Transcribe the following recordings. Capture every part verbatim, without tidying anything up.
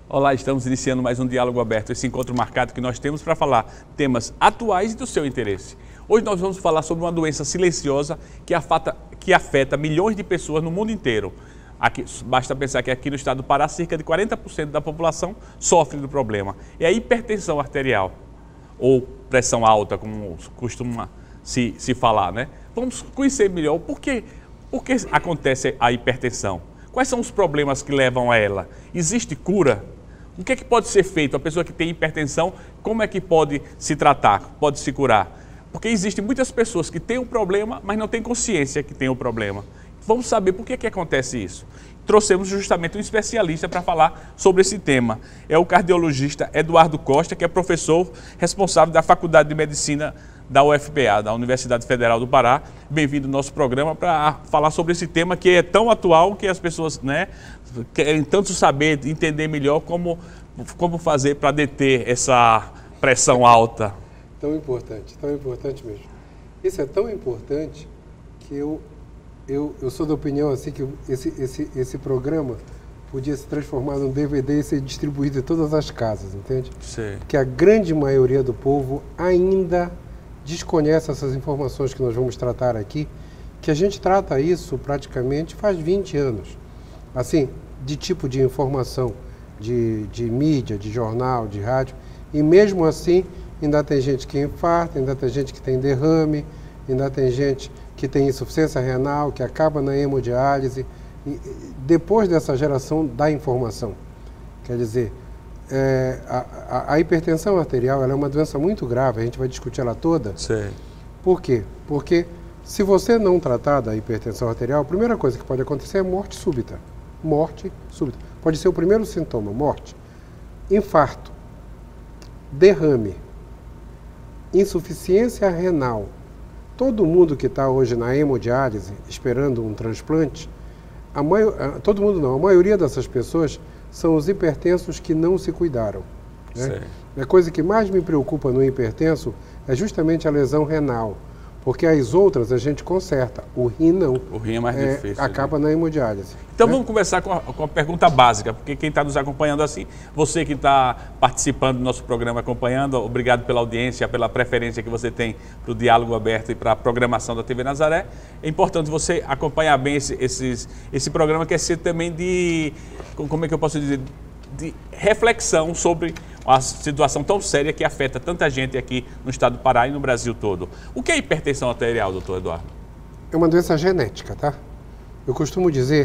Olá, estamos iniciando mais um Diálogo Aberto, esse encontro marcado que nós temos para falar temas atuais e do seu interesse. Hoje nós vamos falar sobre uma doença silenciosa que afeta, que afeta milhões de pessoas no mundo inteiro. Aqui, basta pensar que aqui no estado do Pará, cerca de quarenta por cento da população sofre do problema. É a hipertensão arterial, ou pressão alta, como costuma se, se falar, né? Vamos conhecer melhor por que, por que acontece a hipertensão. Quais são os problemas que levam a ela? Existe cura? O que é que pode ser feito? A pessoa que tem hipertensão, como é que pode se tratar, pode se curar? Porque existem muitas pessoas que têm um problema, mas não têm consciência que tem o problema. Vamos saber por que é que acontece isso. Trouxemos justamente um especialista para falar sobre esse tema. É o cardiologista Eduardo Costa, que é professor responsável da Faculdade de Medicina da U F P A, da Universidade Federal do Pará. Bem-vindo ao nosso programa para falar sobre esse tema que é tão atual que as pessoas, né, querem tanto saber, entender melhor como, como fazer para deter essa pressão alta. Tão importante, tão importante mesmo. Isso é tão importante que eu, eu, eu sou da opinião assim, que esse, esse, esse programa podia se transformar num D V D e ser distribuído em todas as casas, entende? Sim. Que a grande maioria do povo ainda desconhece essas informações que nós vamos tratar aqui, que a gente trata isso praticamente faz vinte anos. Assim, de tipo de informação, de, de mídia, de jornal, de rádio, e mesmo assim ainda tem gente que infarta, ainda tem gente que tem derrame, ainda tem gente que tem insuficiência renal, que acaba na hemodiálise, e depois dessa geração da informação. Quer dizer, É, a, a, a hipertensão arterial ela é uma doença muito grave, a gente vai discutir ela toda. Sim. Por quê? Porque se você não tratar da hipertensão arterial, a primeira coisa que pode acontecer é morte súbita. Morte súbita. Pode ser o primeiro sintoma, morte. Infarto, derrame, insuficiência renal. Todo mundo que está hoje na hemodiálise, esperando um transplante, a maio, todo mundo não, a maioria dessas pessoas são os hipertensos que não se cuidaram. Né? A coisa que mais me preocupa no hipertenso é justamente a lesão renal, porque as outras a gente conserta, o rim não. O rim é mais é, difícil. Acaba né? na hemodiálise. Então né? vamos começar com a, com a pergunta básica, porque quem está nos acompanhando assim, você que está participando do nosso programa, acompanhando, obrigado pela audiência, pela preferência que você tem para o Diálogo Aberto e para a programação da T V Nazaré. É importante você acompanhar bem esse, esses, esse programa, que é ser também de, como é que eu posso dizer, de reflexão sobre a situação tão séria que afeta tanta gente aqui no estado do Pará e no Brasil todo. O que é hipertensão arterial, doutor Eduardo? É uma doença genética, tá? Eu costumo dizer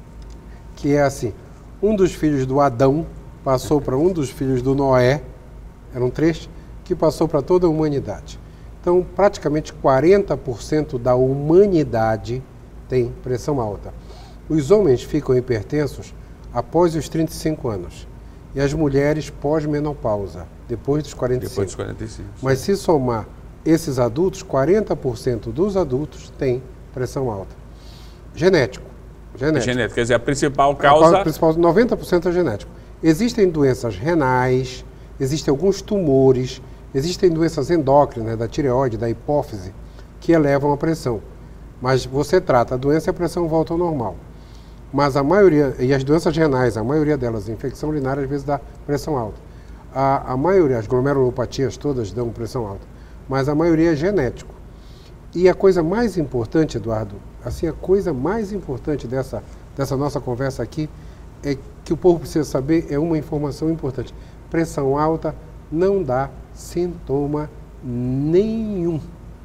que é assim, um dos filhos do Adão passou para um dos filhos do Noé, eram três, que passou para toda a humanidade. Então, praticamente quarenta por cento da humanidade tem pressão alta. Os homens ficam hipertensos após os trinta e cinco anos. E as mulheres pós-menopausa, depois dos quarenta e cinco. Depois dos quarenta e cinco. Mas se somar esses adultos, quarenta por cento dos adultos têm pressão alta. Genético. Genético. Genético, quer dizer, a principal causa... A principal, noventa por cento é genético. Existem doenças renais, existem alguns tumores, existem doenças endócrinas, da tireoide, da hipófise, que elevam a pressão. Mas você trata a doença e a pressão volta ao normal. Mas a maioria, e as doenças renais, a maioria delas, infecção urinária, às vezes dá pressão alta. A, a maioria, as glomerulopatias todas dão pressão alta, mas a maioria é genético. E a coisa mais importante, Eduardo, assim, a coisa mais importante dessa, dessa nossa conversa aqui, é que o povo precisa saber, é uma informação importante. Pressão alta não dá sintoma nenhum.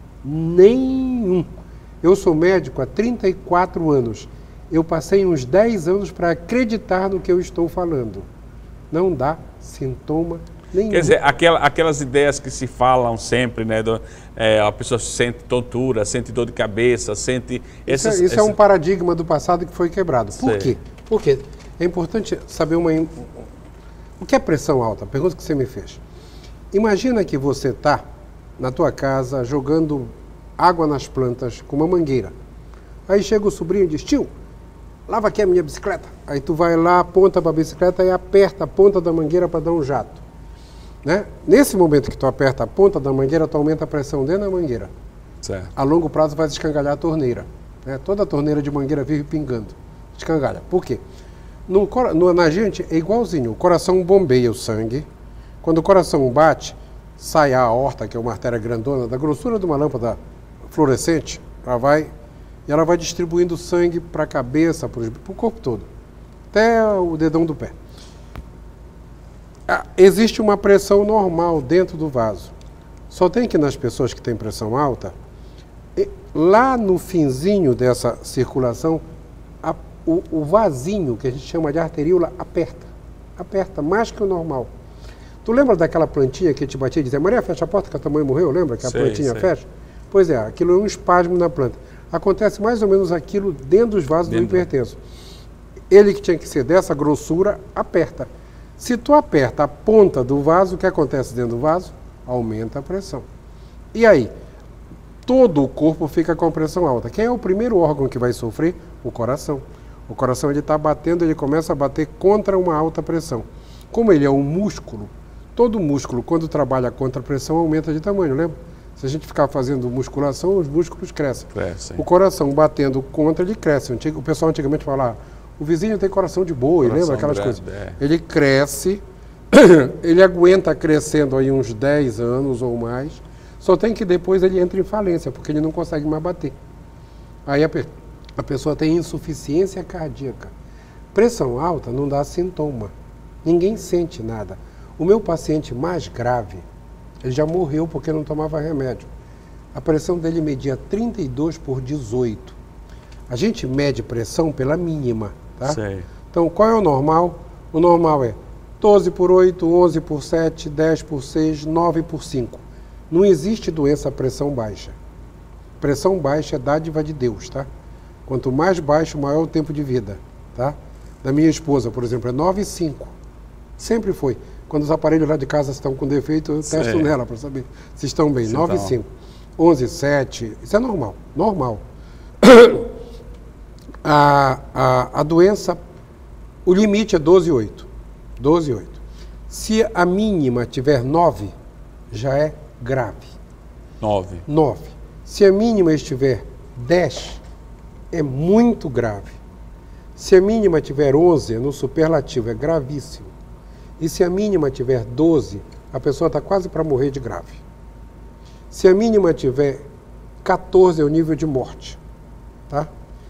Nenhum. Eu sou médico há trinta e quatro anos. Eu passei uns dez anos para acreditar no que eu estou falando. Não dá sintoma nenhum. Quer dizer, aquela, aquelas ideias que se falam sempre, né? Do, é, a pessoa sente tontura, sente dor de cabeça, sente... Isso, esses, é, isso esses... é um paradigma do passado que foi quebrado. Por Sei. quê? Porque é importante saber uma... O que é pressão alta? A pergunta que você me fez. Imagina que você está na tua casa jogando água nas plantas com uma mangueira. Aí chega o sobrinho e diz, tio, lava aqui a minha bicicleta. Aí tu vai lá, aponta para a bicicleta e aperta a ponta da mangueira para dar um jato. Né? Nesse momento que tu aperta a ponta da mangueira, tu aumenta a pressão dentro da mangueira. Certo. A longo prazo vai escangalhar a torneira. Né? Toda a torneira de mangueira vive pingando. Escangalha. Por quê? No, no, na gente é igualzinho. O coração bombeia o sangue. Quando o coração bate, sai a aorta, que é uma artéria grandona, da grossura de uma lâmpada fluorescente, ela vai, e ela vai distribuindo sangue para a cabeça, para o corpo todo, até o dedão do pé. Ah, existe uma pressão normal dentro do vaso. Só tem que nas pessoas que têm pressão alta, lá no finzinho dessa circulação, a, o, o vasinho, que a gente chama de arteríola, aperta. Aperta mais que o normal. Tu lembra daquela plantinha que te batia e dizia, Maria, fecha a porta que a tua mãe morreu, lembra? Que a sei, plantinha sei. fecha? Pois é, aquilo é um espasmo na planta. Acontece mais ou menos aquilo dentro dos vasos dentro. do hipertenso. Ele que tinha que ser dessa grossura, aperta. Se tu aperta a ponta do vaso, o que acontece dentro do vaso? Aumenta a pressão. E aí? Todo o corpo fica com pressão alta. Quem é o primeiro órgão que vai sofrer? O coração. O coração ele está batendo, ele começa a bater contra uma alta pressão. Como ele é um músculo, todo músculo, quando trabalha contra a pressão, aumenta de tamanho, lembra? Se a gente ficar fazendo musculação, os músculos crescem. Crescem. O coração batendo contra, ele cresce. O pessoal antigamente falava, o vizinho tem coração de boi, coração lembra aquelas grande, coisas? É. Ele cresce, ele aguenta crescendo aí uns dez anos ou mais, só tem que depois ele entra em falência, porque ele não consegue mais bater. Aí a, pe a pessoa tem insuficiência cardíaca. Pressão alta não dá sintoma. Ninguém sente nada. O meu paciente mais grave, ele já morreu porque não tomava remédio. A pressão dele media trinta e dois por dezoito. A gente mede pressão pela mínima, tá? Sei. Então, qual é o normal? O normal é doze por oito, onze por sete, dez por seis, nove por cinco. Não existe doença pressão baixa. Pressão baixa é dádiva de Deus, tá? Quanto mais baixo, maior o tempo de vida, tá? Da minha esposa, por exemplo, é nove vírgula cinco. Sempre foi. Quando os aparelhos lá de casa estão com defeito, eu testo Sei. nela para saber se estão bem. nove vírgula cinco. onze vírgula sete. Isso é normal. Normal. A, a, a doença, o limite é doze vírgula oito. doze vírgula oito. Se a mínima tiver nove, já é grave. nove. nove. Se a mínima estiver dez, é muito grave. Se a mínima tiver onze, no superlativo, é gravíssimo. E se a mínima tiver doze, a pessoa está quase para morrer de grave. Se a mínima tiver quatorze, é o nível de morte. Tá?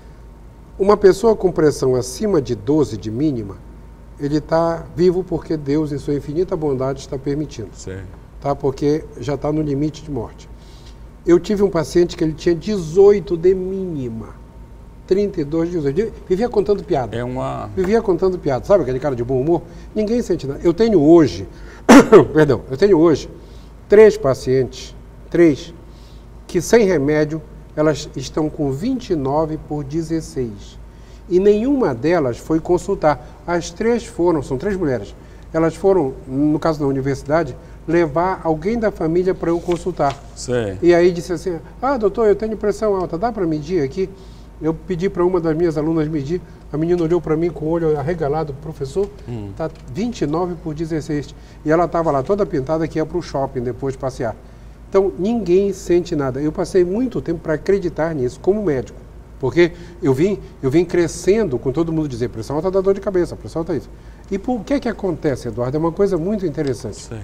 Uma pessoa com pressão acima de doze de mínima, ele está vivo porque Deus, em sua infinita bondade, está permitindo. Sim. Tá? Porque já está no limite de morte. Eu tive um paciente que ele tinha dezoito de mínima. trinta e dois, dezoito. Vivia contando piada. É uma... Vivia contando piada. Sabe aquele cara de bom humor? Ninguém sente nada. Eu tenho hoje, perdão, eu tenho hoje três pacientes, três, que sem remédio, elas estão com vinte e nove por dezesseis. E nenhuma delas foi consultar. As três foram, são três mulheres, elas foram, no caso da universidade, levar alguém da família para eu consultar. Sei. E aí disse assim, ah, doutor, eu tenho pressão alta, dá para medir aqui? Eu pedi para uma das minhas alunas medir, a menina olhou para mim com o olho arregalado, professor, está hum. vinte e nove por dezesseis. E ela estava lá toda pintada que ia para o shopping depois passear. Então, ninguém sente nada. Eu passei muito tempo para acreditar nisso, como médico. Porque eu vim, eu vim crescendo com todo mundo dizer, pressão alta dá dor de cabeça, pressão alta isso. E por que que acontece, Eduardo? É uma coisa muito interessante. Sim.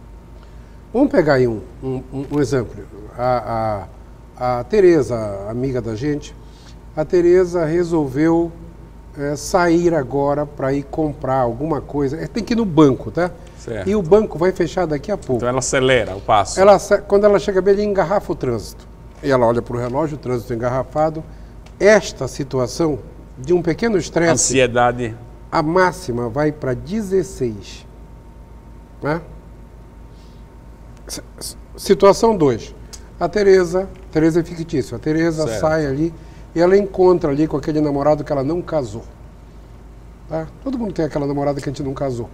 Vamos pegar aí um, um, um exemplo. A, a, a Tereza, amiga da gente, a Tereza resolveu é, sair agora para ir comprar alguma coisa. É, tem que ir no banco, tá? Certo. E o banco vai fechar daqui a pouco. Então ela acelera o passo. Ela, quando ela chega bem, ela engarrafa o trânsito. E ela olha para o relógio, o trânsito engarrafado. Esta situação de um pequeno estresse... Ansiedade. A máxima vai para dezesseis. Né? Situação dois. A Tereza, Tereza é fictícia, a Tereza certo. sai ali e ela encontra ali com aquele namorado que ela não casou. Tá? Todo mundo tem aquela namorada que a gente não casou.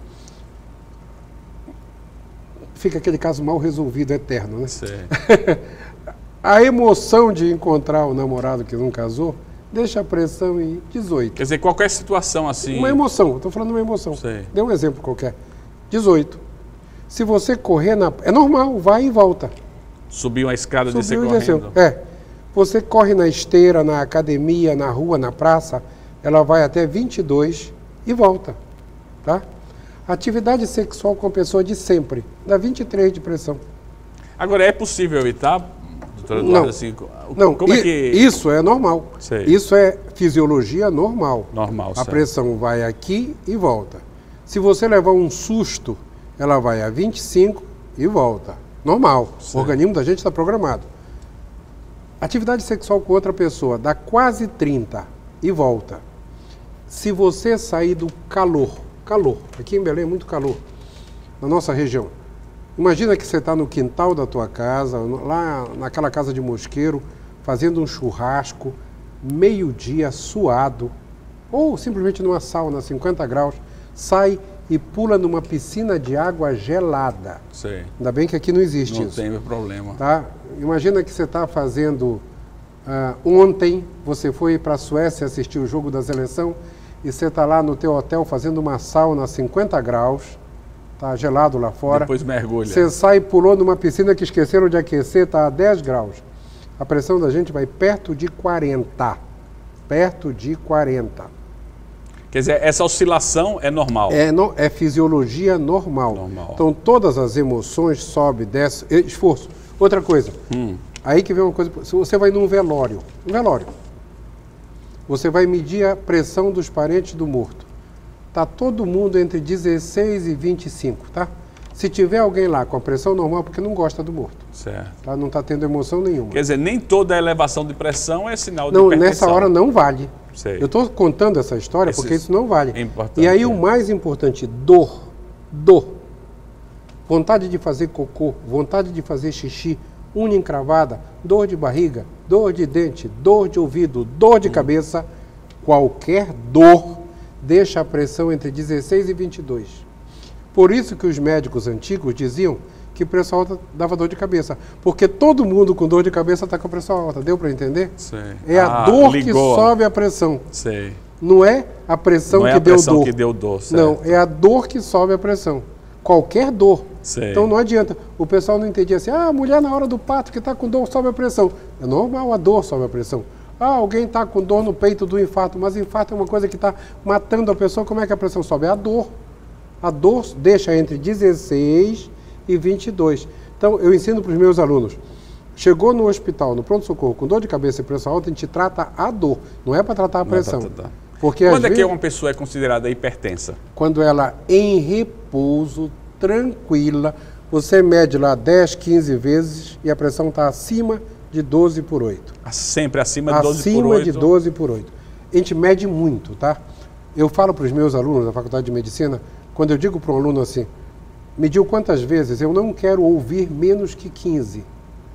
Fica aquele caso mal resolvido, eterno, né? A emoção de encontrar o namorado que não casou deixa a pressão em dezoito. Quer dizer, qualquer situação assim... Uma emoção, estou falando de uma emoção. Sei. Dê um exemplo qualquer. dezoito. Se você correr na... É normal, vai e volta. Subir uma escada, descer correndo. Desceu. É. Você corre na esteira, na academia, na rua, na praça, ela vai até vinte e dois e volta, tá? Atividade sexual com a pessoa de sempre, dá vinte e três de pressão. Agora, é possível evitar, doutor Eduardo? Não, assim, não como é que... isso é normal. Sei. Isso é fisiologia normal. Normal, A certo. pressão vai aqui e volta. Se você levar um susto, ela vai a vinte e cinco e volta. Normal. Certo. O organismo da gente está programado. Atividade sexual com outra pessoa dá quase trinta e volta. Se você sair do calor, calor, aqui em Belém é muito calor, na nossa região. Imagina que você está no quintal da tua casa, lá naquela casa de mosqueiro, fazendo um churrasco, meio-dia, suado, ou simplesmente numa sauna, cinquenta graus, sai e pula numa piscina de água gelada. Sei. Ainda bem que aqui não existe Não isso. tem problema. Tá? Imagina que você está fazendo... Uh, ontem você foi para a Suécia assistir o jogo da seleção e você está lá no teu hotel fazendo uma sauna a cinquenta graus, tá gelado lá fora. Depois mergulha. Você sai e pulou numa piscina que esqueceram de aquecer, está a dez graus. A pressão da gente vai perto de quarenta. Perto de quarenta. Quer dizer, essa oscilação é normal? É, no, é fisiologia normal. normal. Então todas as emoções sobe, desce, esforço. Outra coisa, Hum. aí que vem uma coisa, se você vai num velório, um velório, você vai medir a pressão dos parentes do morto. Tá todo mundo entre dezesseis e vinte e cinco, tá? Se tiver alguém lá com a pressão normal, é porque não gosta do morto. Certo. Tá? Não está tendo emoção nenhuma. Quer dizer, nem toda elevação de pressão é sinal de Não, hipertensão. nessa hora não vale. Sei. Eu estou contando essa história Esse porque isso não vale. é importante, E aí é. o mais importante, dor. Dor. Vontade de fazer cocô, vontade de fazer xixi, unha encravada, dor de barriga, dor de dente, dor de ouvido, dor de cabeça. Qualquer dor deixa a pressão entre dezesseis e vinte e dois. Por isso que os médicos antigos diziam que pressão alta dava dor de cabeça. Porque todo mundo com dor de cabeça está com a pressão alta. Deu para entender? Sei. É a Ah, dor ligou. que sobe a pressão. Sei. Não é a pressão Não é que a deu pressão dor. que deu dor, certo. Não, é a dor que sobe a pressão. Qualquer dor. Sei. Então não adianta. O pessoal não entendia assim, ah, a mulher na hora do parto que está com dor sobe a pressão. É normal, a dor sobe a pressão. Ah, alguém está com dor no peito do infarto, mas infarto é uma coisa que está matando a pessoa. Como é que a pressão sobe? É a dor. A dor deixa entre dezesseis e vinte e dois. Então, eu ensino para os meus alunos. Chegou no hospital, no pronto-socorro, com dor de cabeça e pressão alta, a gente trata a dor. Não é para tratar a Não é pra pressão. tratar. Porque, Quando às é que vezes, uma pessoa é considerada hipertensa? quando ela em repouso, tranquila, você mede lá dez, quinze vezes e a pressão está acima de doze por oito. Sempre acima de doze por Acima oito? de doze por oito. A gente mede muito, tá? Eu falo para os meus alunos da Faculdade de Medicina, quando eu digo para um aluno assim, mediu quantas vezes? Eu não quero ouvir menos que quinze.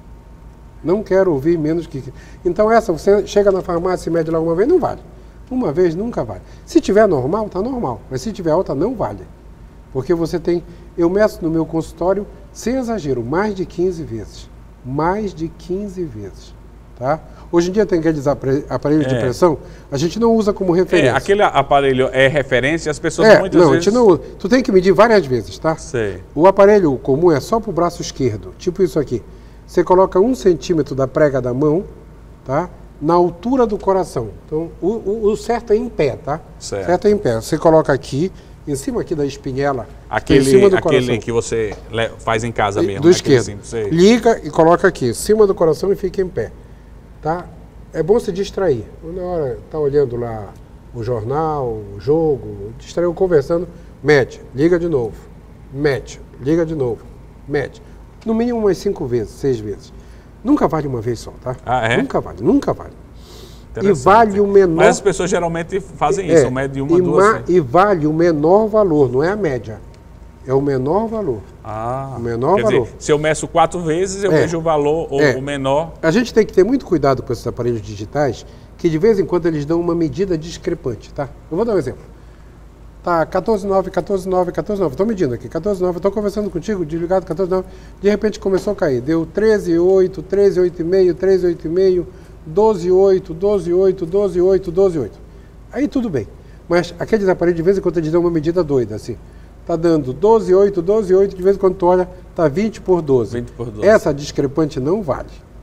Não quero ouvir menos que quinze. Então essa, você chega na farmácia e mede lá uma vez, não vale. Uma vez nunca vale. Se tiver normal, está normal. Mas se tiver alta, não vale. Porque você tem... Eu meço no meu consultório, sem exagero, mais de quinze vezes. Mais de quinze vezes. Tá? Hoje em dia tem aqueles aparelhos É. de pressão, a gente não usa como referência. É, aquele aparelho é referência, as pessoas É, muitas não, vezes... a gente não usa. Tu tem que medir várias vezes, tá? Sei. O aparelho comum é só para o braço esquerdo, tipo isso aqui. Você coloca um centímetro da prega da mão, tá? Na altura do coração. Então, o, o, o certo é em pé, tá? Certo. Certo é em pé. Você coloca aqui, em cima aqui da espinhela, Aquele, em cima do aquele coração. que você le- faz em casa mesmo. Do né? Aquele esquerdo. simples, sei. Liga e coloca aqui, em cima do coração e fica em pé. Tá? É bom se distrair. Na hora tá olhando lá o jornal, o jogo, distraiu conversando, mede, liga de novo, mede, liga de novo, mede. No mínimo umas cinco vezes, seis vezes. Nunca vale uma vez só, tá? Ah, é? Nunca vale, nunca vale. E Interessante. vale o menor... Mas as pessoas geralmente fazem É, isso, medem uma, e, duas... ma- né? e vale o menor valor, não é a média. É o menor valor. Ah, o menor quer valor. dizer, se eu meço quatro vezes, eu É. vejo o valor, ou É. o menor... A gente tem que ter muito cuidado com esses aparelhos digitais, que de vez em quando eles dão uma medida discrepante, tá? Eu vou dar um exemplo. Tá, quatorze vírgula nove, quatorze vírgula nove, quatorze vírgula nove. Estou medindo aqui, quatorze vírgula nove. Estou conversando contigo, desligado, quatorze vírgula nove. De repente começou a cair. Deu treze vírgula oito, treze vírgula oito vírgula cinco, treze vírgula oito vírgula cinco, doze vírgula oito, doze vírgula oito, doze vírgula oito, doze vírgula oito. Aí tudo bem. Mas aqueles aparelhos, de vez em quando, eles dão uma medida doida, assim. Tá dando doze vírgula oito, doze vírgula oito, de vez em quando tu olha, tá vinte por doze. vinte por doze. Essa discrepante não vale.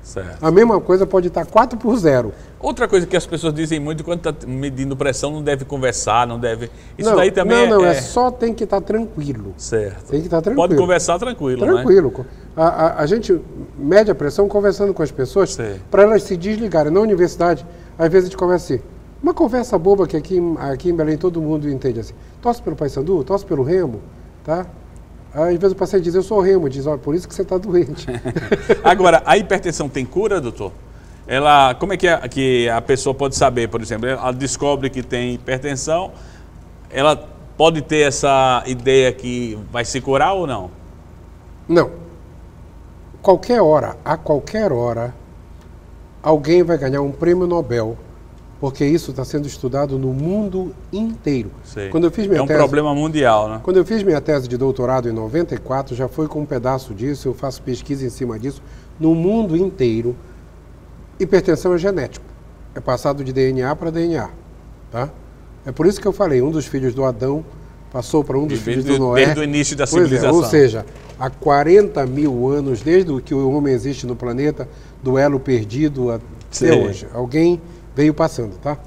Certo. A mesma coisa pode estar quatro por zero. Outra coisa que as pessoas dizem muito, quando está medindo pressão, não deve conversar, não deve... Isso não, daí também não, é... Não, é é só tem que estar tranquilo. Certo. Tem que estar tranquilo. Pode conversar tranquilo, Tranquilo. Né? A, a, a gente mede a pressão conversando com as pessoas para elas se desligarem. Na universidade, às vezes a gente conversa assim, uma conversa boba que aqui, aqui em Belém todo mundo entende assim, torce pelo Paysandu, torce pelo Remo, tá? Às vezes o paciente diz, eu sou Remo, diz, olha, por isso que você está doente. Agora, a hipertensão tem cura, doutor? Ela, como é que a, que a pessoa pode saber, por exemplo, ela descobre que tem hipertensão, ela pode ter essa ideia que vai se curar ou não? Não. Qualquer hora, a qualquer hora, alguém vai ganhar um prêmio Nobel, porque isso está sendo estudado no mundo inteiro. Sei. Quando eu fiz minha é um tese, problema mundial, né? Quando eu fiz minha tese de doutorado em noventa e quatro, já foi com um pedaço disso, eu faço pesquisa em cima disso, no mundo inteiro. Hipertensão é genético, é passado de D N A para D N A, tá? É por isso que eu falei, um dos filhos do Adão passou para um dos e filhos desde, do Noé. Desde o início da pois civilização. É, ou seja, há quarenta mil anos, desde que o homem existe no planeta, do elo perdido até Sim. hoje. Alguém veio passando, tá?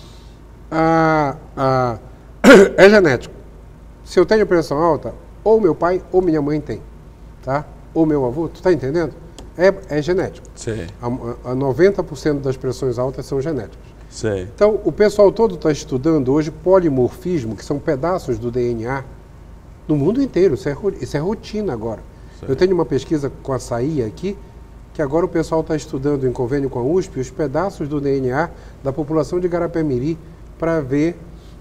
Ah, ah, é genético. Se eu tenho pressão alta, ou meu pai ou minha mãe tem, tá? Ou meu avô, tu tá entendendo? É, é genético. Sim. A, a noventa por cento das pressões altas são genéticas. Sim. Então, o pessoal todo está estudando hoje polimorfismo, que são pedaços do D N A, no mundo inteiro. Isso é, isso é rotina agora. Sim. Eu tenho uma pesquisa com a açaí aqui, que agora o pessoal está estudando em convênio com a U S P os pedaços do D N A da população de Garapé-Miri para ver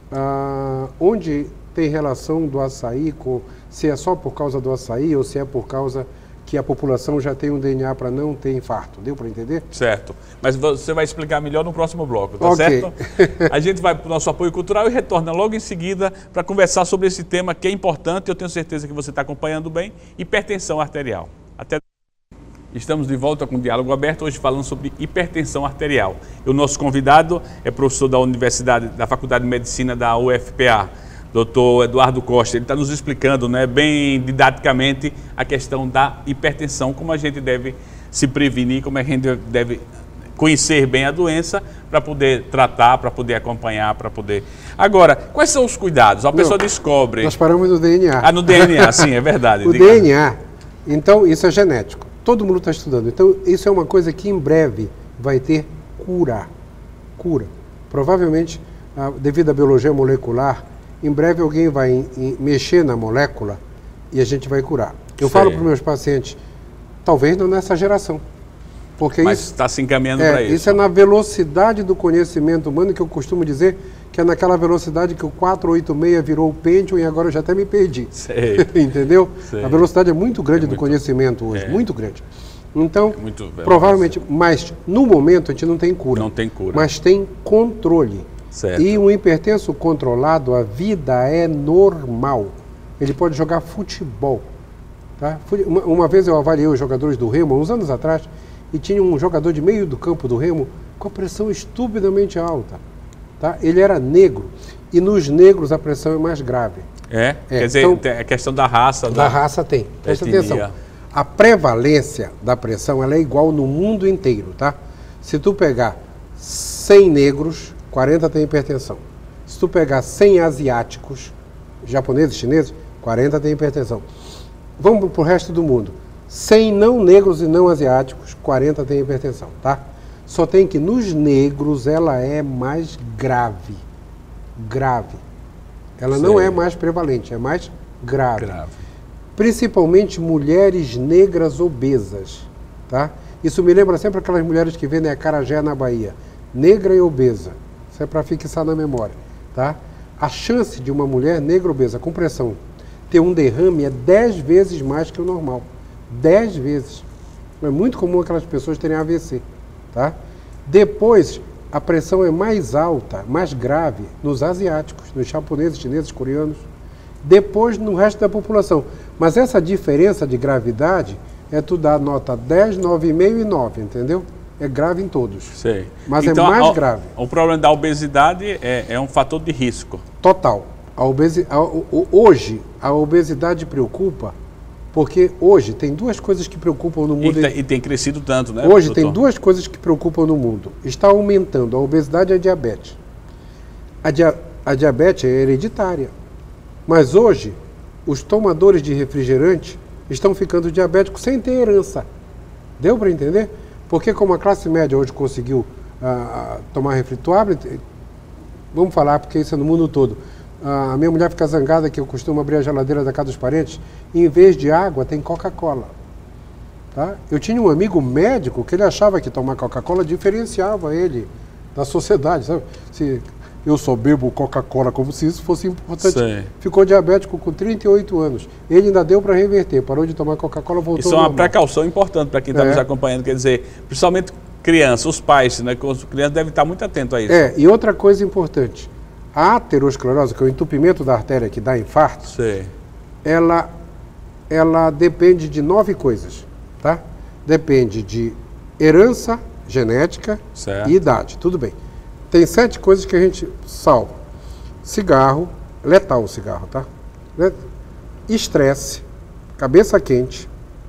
ah, onde tem relação do açaí, com, se é só por causa do açaí ou se é por causa que a população já tem um D N A para não ter infarto. Deu para entender? Certo. Mas você vai explicar melhor no próximo bloco, tá okay. certo? A gente vai para o nosso apoio cultural e retorna logo em seguida para conversar sobre esse tema que é importante, eu tenho certeza que você está acompanhando bem, hipertensão arterial. Até... Estamos de volta com o Diálogo Aberto, hoje falando sobre hipertensão arterial. E o nosso convidado é professor da Universidade, da Faculdade de Medicina da U F P A, doutor Eduardo Costa. Ele está nos explicando, né, bem didaticamente a questão da hipertensão, como a gente deve se prevenir, como a gente deve conhecer bem a doença para poder tratar, para poder acompanhar, para poder... Agora, quais são os cuidados? A pessoa Não, descobre... Nós paramos no D N A. Ah, no D N A, sim, é verdade. O D N A, então, isso é genético. Todo mundo está estudando. Então, isso é uma coisa que em breve vai ter cura. Cura. Provavelmente, devido à biologia molecular, em breve alguém vai em, em, mexer na molécula e a gente vai curar. Eu Sei. falo para os meus pacientes, talvez não nessa geração. Porque Mas isso está se encaminhando é, para isso. Isso é na velocidade do conhecimento humano, que eu costumo dizer que é naquela velocidade que o quatrocentos e oitenta e seis virou o Pentium e agora eu já até me perdi. Sei. Entendeu? Sei. A velocidade é muito grande é muito, do conhecimento hoje, é. muito grande. Então, é muito provavelmente, mas no momento a gente não tem cura. Não tem cura. Mas tem controle. Certo. E um hipertenso controlado, a vida é normal. Ele pode jogar futebol. Tá? Uma, uma vez eu avaliei os jogadores do Remo, uns anos atrás, e tinha um jogador de meio do campo do Remo com a pressão estupidamente alta. Tá? Ele era negro, e nos negros a pressão é mais grave. É? é Quer dizer, então, a questão da raça. Da, da raça tem. Presta atenção. A prevalência da pressão ela é igual no mundo inteiro. Tá? Se tu pegar cem negros, quarenta tem hipertensão. Se tu pegar cem asiáticos, japoneses, chineses, quarenta tem hipertensão. Vamos para o resto do mundo. cem não negros e não asiáticos, quarenta tem hipertensão, tá? Só tem que nos negros ela é mais grave. Grave. Ela Sei. não é mais prevalente, é mais grave. grave. Principalmente mulheres negras obesas, tá? Isso me lembra sempre aquelas mulheres que vendem acarajé na Bahia. Negra e obesa. Isso é para fixar na memória, tá? A chance de uma mulher negra obesa com pressão ter um derrame é dez vezes mais que o normal. dez vezes. É muito comum aquelas pessoas terem A V C, tá? Depois, a pressão é mais alta, mais grave nos asiáticos, nos japoneses, chineses, coreanos. Depois, no resto da população. Mas essa diferença de gravidade é tu dar nota dez, nove vírgula cinco e nove, entendeu? É grave em todos. Sei. Mas então, é mais a, grave. O problema da obesidade é, é um fator de risco. Total. A obesi a, hoje, a obesidade preocupa Porque hoje tem duas coisas que preocupam no mundo. E, tem, e tem crescido tanto, né? Hoje doutor? tem duas coisas que preocupam no mundo. Está aumentando a obesidade e a diabetes. A, dia, a diabetes é hereditária. Mas hoje, os tomadores de refrigerante estão ficando diabéticos sem ter herança. Deu para entender? Porque como a classe média hoje conseguiu ah, tomar refrigerante, vamos falar porque isso é no mundo todo. A minha mulher fica zangada que eu costumo abrir a geladeira da casa dos parentes e em vez de água tem Coca-Cola. Tá? Eu tinha um amigo médico que ele achava que tomar Coca-Cola diferenciava ele da sociedade. Sabe? Se eu só bebo Coca-Cola como se isso fosse importante. Sei. Ficou diabético com trinta e oito anos. Ele ainda deu para reverter, parou de tomar Coca-Cola, voltou Isso é uma normal. precaução importante para quem está É. nos acompanhando, quer dizer, principalmente crianças, os pais, né? As crianças devem estar muito atentos a isso. É, e outra coisa importante, a aterosclerose, que é o entupimento da artéria que dá infarto, Sei. ela, ela depende de nove coisas, tá? Depende de herança genética Certo. e idade, tudo bem. Tem sete coisas que a gente salva. Cigarro, letal o cigarro, tá? Né? Estresse, cabeça quente,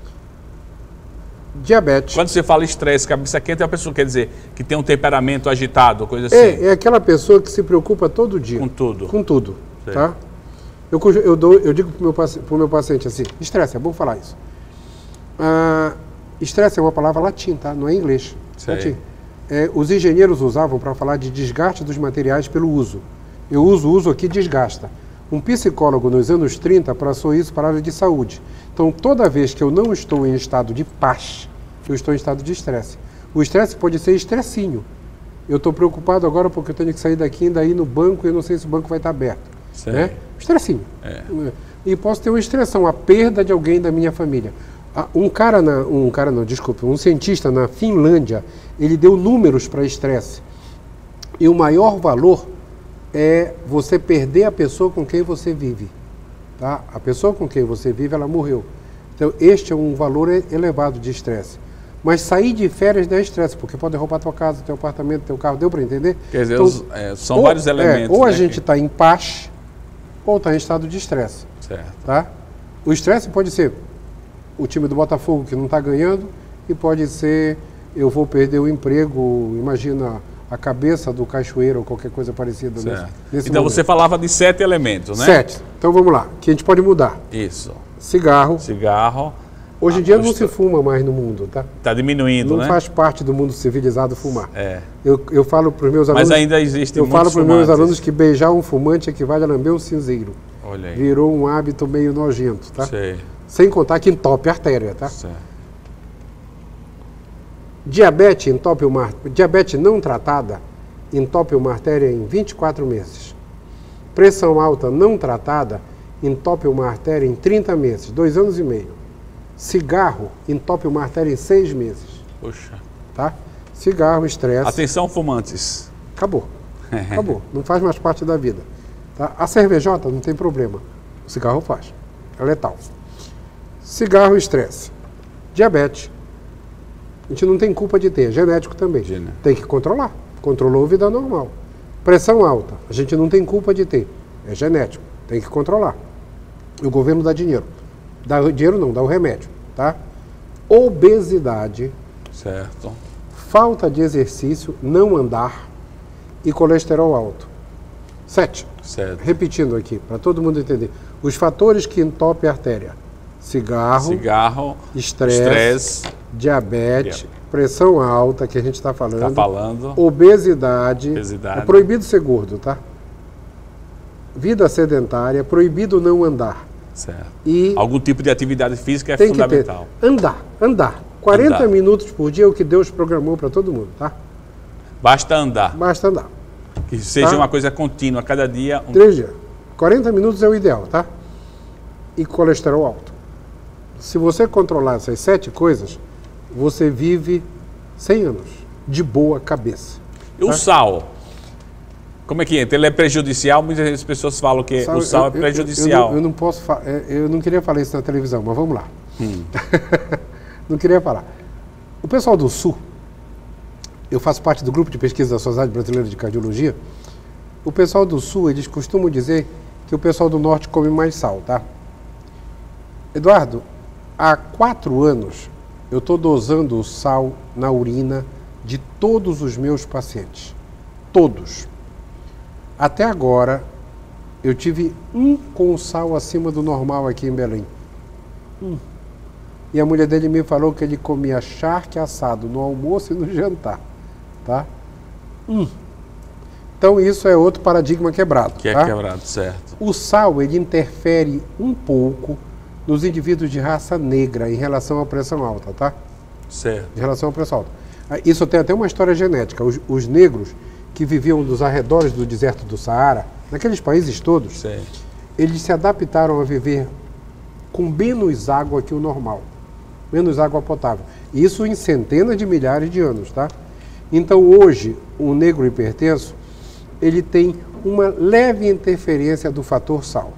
diabetes. Quando você fala estresse, cabeça quente, é uma pessoa, quer dizer, que tem um temperamento agitado, coisa assim. É, é aquela pessoa que se preocupa todo dia. Com tudo. Com tudo, Sei. tá? Eu, co- eu, dou, eu digo para o meu, paci- pro meu paciente assim, estresse, é bom falar isso. Ah, estresse é uma palavra latim, tá? Não é inglês. Sei. Latim. É, os engenheiros usavam para falar de desgaste dos materiais pelo uso. Eu uso, uso aqui, desgasta. Um psicólogo nos anos trinta passou isso para a área de saúde. Então, toda vez que eu não estou em estado de paz, eu estou em estado de estresse. O estresse pode ser estressinho. Eu estou preocupado agora porque eu tenho que sair daqui e ainda ir no banco e eu não sei se o banco vai estar aberto. Sei. Né? Estressinho. É. E posso ter uma estressão, a perda de alguém da minha família. Ah, Um cara, na, um cara não, desculpa, um cientista na Finlândia, ele deu números para estresse. E o maior valor é você perder a pessoa com quem você vive. Tá? A pessoa com quem você vive, ela morreu. Então, este é um valor e- elevado de estresse. Mas sair de férias não é estresse, porque pode roubar tua casa, teu apartamento, teu carro. Deu para entender? Quer dizer, Então, os- é, são ou- vários é, elementos. ou a né, gente que- está em paz, ou está em estado de estresse. Certo. Tá? O estresse pode ser o time do Botafogo que não está ganhando e pode ser eu vou perder o emprego, imagina a cabeça do cachoeiro ou qualquer coisa parecida. Nesse, Certo. nesse Então momento. você falava de sete elementos, né? Sete. Então vamos lá, que a gente pode mudar. Isso. Cigarro. Cigarro. Hoje em Ah, dia não estra- se fuma mais no mundo, tá? Está diminuindo, Não né? faz parte do mundo civilizado fumar. É. Eu, eu falo para os meus alunos. Mas ainda existem Eu falo muitos para os meus fumantes. alunos que beijar um fumante equivale a lamber um cinzeiro. Olha aí. Virou um hábito meio nojento, tá? Sei. Sem contar que entope a artéria, tá? Certo. Diabetes entope uma ar- diabetes não tratada entope uma artéria em vinte e quatro meses. Pressão alta não tratada entope uma artéria em trinta meses, dois anos e meio. Cigarro entope uma artéria em seis meses, Puxa. tá? Cigarro, estresse, Atenção, fumantes. acabou. Acabou, não faz mais parte da vida. Tá? A cervejota não tem problema, o cigarro faz, é letal. Cigarro, estresse, diabetes, a gente não tem culpa de ter, é genético também. Gene- Tem que controlar, controlou vida normal. Pressão alta, a gente não tem culpa de ter, é genético, tem que controlar. E o governo dá dinheiro, dá o dinheiro não, dá o remédio, tá? Obesidade, Certo. falta de exercício, não andar e colesterol alto. Sete. Certo. Repetindo aqui, para todo mundo entender. Os fatores que entopem a artéria. Cigarro, Cigarro. estresse, Estresse. diabetes, Yep. pressão alta, que a gente está falando, Está falando. obesidade, Obesidade. é proibido ser gordo, tá? Vida sedentária, proibido não andar. Certo. E Algum tipo de atividade física é tem que ter, fundamental. andar, andar. quarenta Andar. minutos por dia é o que Deus programou para todo mundo, tá? Basta andar. Basta andar. Que seja Tá. uma coisa contínua, cada dia. Um... Três dias. quarenta minutos é o ideal, tá? E colesterol alto. Se você controlar essas sete coisas, você vive cem anos de boa cabeça. E o sal? Como é que entra? Ele é prejudicial? Muitas vezes as pessoas falam que o sal eu- é eu- prejudicial. Eu, não, eu não posso fa- é, eu não queria falar isso na televisão, mas vamos lá. Hum. Não queria falar. O pessoal do Sul, eu faço parte do grupo de pesquisa da Sociedade Brasileira de Cardiologia. O pessoal do Sul, eles costumam dizer que o pessoal do Norte come mais sal, tá? Eduardo, há quatro anos, eu estou dosando o sal na urina de todos os meus pacientes. Todos. Até agora, eu tive um com sal acima do normal aqui em Belém. Um. E a mulher dele me falou que ele comia charque assado no almoço e no jantar. Tá? Um. Então isso é outro paradigma quebrado. Que é tá? quebrado, certo. O sal, ele interfere um pouco nos indivíduos de raça negra em relação à pressão alta, tá? Certo. Em relação à pressão alta. Isso tem até uma história genética. Os, os negros que viviam nos arredores do deserto do Saara, naqueles países todos, certo, eles se adaptaram a viver com menos água que o normal. Menos água potável. Isso em centenas de milhares de anos, tá? Então hoje, o negro hipertenso, ele tem uma leve interferência do fator sal.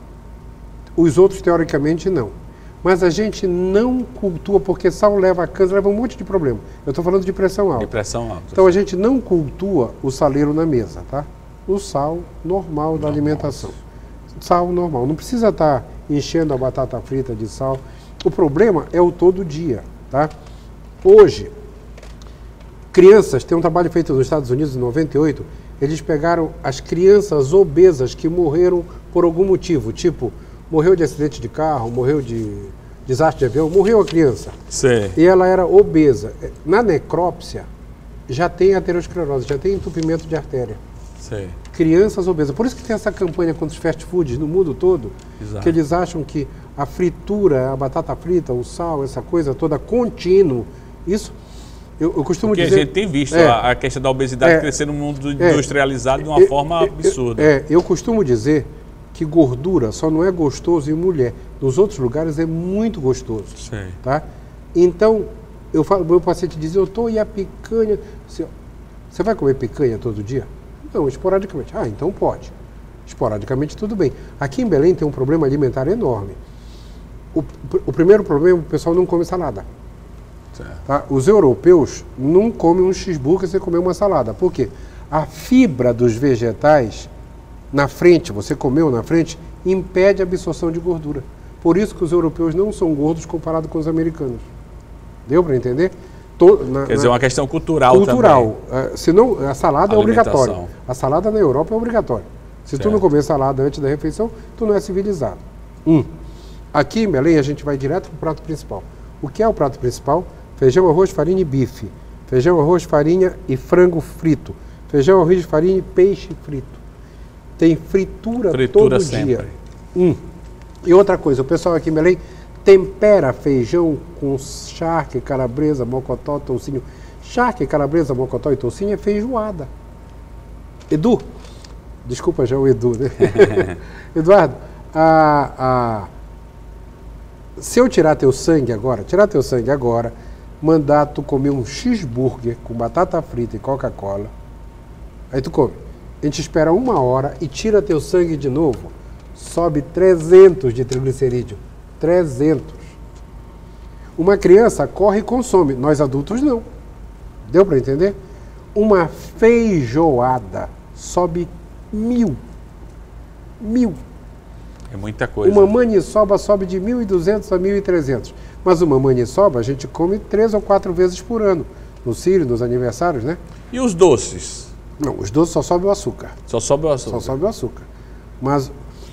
Os outros, teoricamente, não. Mas a gente não cultua, porque sal leva a câncer, leva um monte de problema. Eu estou falando de pressão alta. De pressão alta. Então a gente não cultua o saleiro na mesa, tá? O sal normal da alimentação. Sal normal. Não precisa estar enchendo a batata frita de sal. O problema é o todo dia, tá? Hoje, crianças, tem um trabalho feito nos Estados Unidos em noventa e oito, eles pegaram as crianças obesas que morreram por algum motivo, tipo, morreu de acidente de carro, morreu de desastre de avião, morreu a criança. Sim. E ela era obesa. Na necrópsia, já tem aterosclerose, já tem entupimento de artéria. Sim. Crianças obesas. Por isso que tem essa campanha contra os fast foods no mundo todo, exato, que eles acham que a fritura, a batata frita, o sal, essa coisa toda, contínuo, isso... Eu, eu costumo Porque dizer... a gente tem visto é, a, a questão da obesidade é, crescer no mundo é, industrializado de uma é, forma é, absurda. É, eu costumo dizer que gordura só não é gostoso em mulher. Nos outros lugares é muito gostoso. Sim. Tá? Então, eu falo, meu paciente diz, eu estou e a picanha... Você, você vai comer picanha todo dia? Não, esporadicamente. Ah, então pode. Esporadicamente tudo bem. Aqui em Belém tem um problema alimentar enorme. O, o primeiro problema, o pessoal não come salada. Tá? Os europeus não comem um cheeseburger sem comer uma salada. Por quê? A fibra dos vegetais na frente, você comeu na frente, impede a absorção de gordura. Por isso que os europeus não são gordos comparado com os americanos. Deu para entender? To, na, Quer dizer, na, uma questão cultural, cultural. também. Uh, senão, a salada é Alimentação. obrigatória. A salada na Europa é obrigatória. Se certo. Tu não comer salada antes da refeição, tu não é civilizado. Um. Aqui em Belém, a gente vai direto para o prato principal. O que é o prato principal? Feijão, arroz, farinha e bife. Feijão, arroz, farinha e frango frito. Feijão, arroz, farinha e peixe frito. Tem fritura, fritura todo sempre. Dia. Um. E outra coisa, o pessoal aqui em Belém tempera feijão com charque, calabresa, mocotó, toucinho. Charque, calabresa, mocotó e toucinho é feijoada. Edu, desculpa já o Edu, né? Eduardo, a, a, se eu tirar teu sangue agora, tirar teu sangue agora, mandar tu comer um cheeseburger com batata frita e Coca-Cola, aí tu come. A gente espera uma hora e tira teu sangue de novo, sobe trezentos de triglicerídeo. trezentos. Uma criança corre e consome, nós adultos não. Deu para entender? Uma feijoada sobe mil. Mil. É muita coisa. Uma maniçoba sobe de mil e duzentos a mil e trezentos. Mas uma maniçoba a gente come três ou quatro vezes por ano. No Sírio, nos aniversários, né? E os doces? Não, os doces só sobe o açúcar. Só sobe o açúcar? Só sobe o açúcar. Mas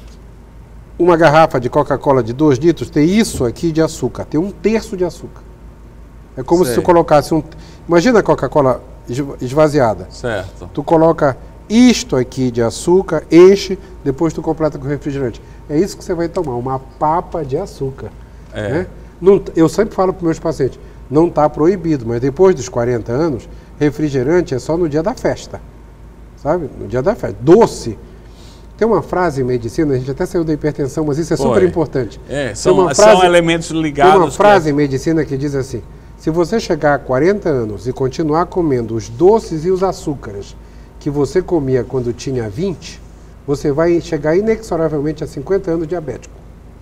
uma garrafa de Coca-Cola de dois litros tem isso aqui de açúcar. Tem um terço de açúcar. É como Sei. se tu colocasse um... Imagina a Coca-Cola esvaziada. Certo. Tu coloca isto aqui de açúcar, enche, depois tu completa com refrigerante. É isso que você vai tomar, uma papa de açúcar. É. Né? Não, eu sempre falo para os meus pacientes, não está proibido, mas depois dos quarenta anos, refrigerante é só no dia da festa. Sabe? No dia da festa. Doce. Tem uma frase em medicina, a gente até saiu da hipertensão, mas isso é Foi. super importante. É, são, frase, são elementos ligados. Tem uma frase que... em medicina que diz assim, se você chegar a quarenta anos e continuar comendo os doces e os açúcares que você comia quando tinha vinte, você vai chegar inexoravelmente a cinquenta anos diabético.